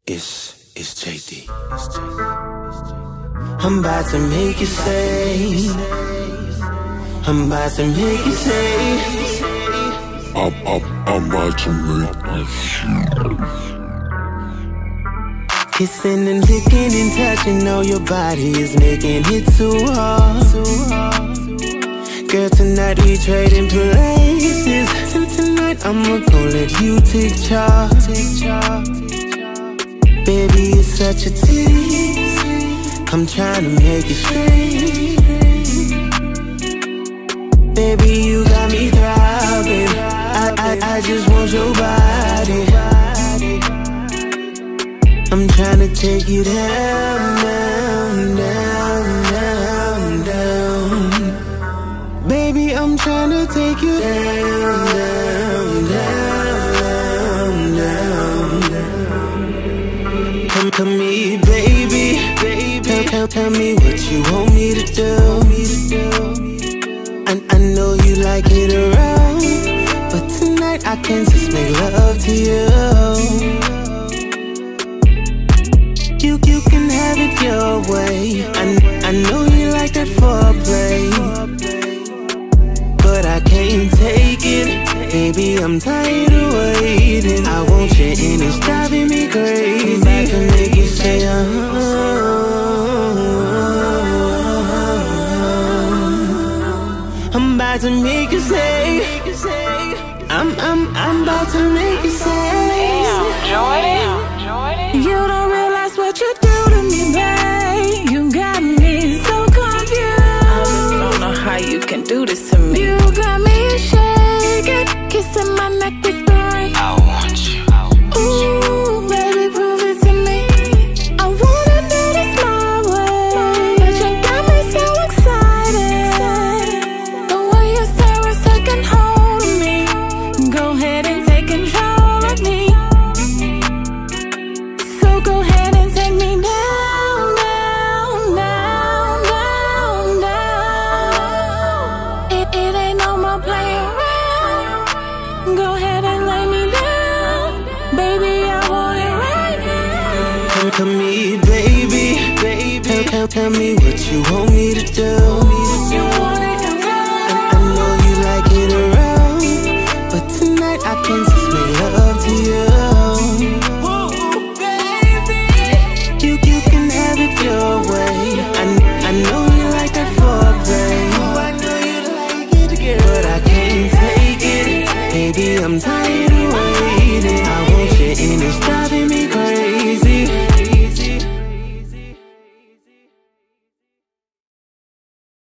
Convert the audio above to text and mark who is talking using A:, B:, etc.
A: It's JD. I'm about to make you say. I'm about to make you say.
B: I'm about to make you say.
A: Kissing and licking and touching on your body is making it too hard. Girl, tonight we trading places. Tonight I'ma go let you take charge. Baby, it's such a tease. I'm trying to make it straight. Baby, you got me throbbing. I just want your body. I'm trying to take you down, down, down, down, down. Baby, I'm trying to take you down, down, down, down, down. Come to me, baby. Tell me what you want me to do. I know you like it around, but tonight I can just make love to you. You can have it your way. I know you like that foreplay, but I can't take it. Baby, I'm tired of waiting. I want you and it's driving me crazy. I can make you say, I'm about to make you say. I'm about to make you say.
C: Jordan, you don't realize what you do to me, babe. You got me so confused.
D: I just don't know how you can do this to me.
C: You got me shaking, kissing my neck, whispering,
A: I want you.
C: ooh, baby, prove it to me. I wanna do this my way, but you got me so excited. The way you stare a second hold of me. Go ahead and take control of me. So go ahead and take me down, down, down, down, down. It ain't no more playing around. Go ahead and lay me down, baby, I want it right now.
A: Come to me, baby. Tell me what you want me to do.